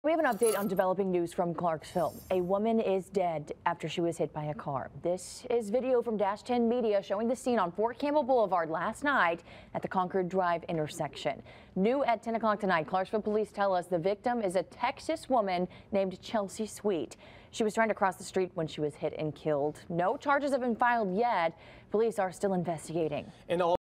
We have an update on developing news from Clarksville. A woman is dead after she was hit by a car. This is video from Dash 10 Media showing the scene on Fort Campbell Boulevard last night at the Concord Drive intersection. New at 10 o'clock tonight, Clarksville police tell us the victim is a Texas woman named Chelsea Sweet. She was trying to cross the street when she was hit and killed. No charges have been filed yet. Police are still investigating.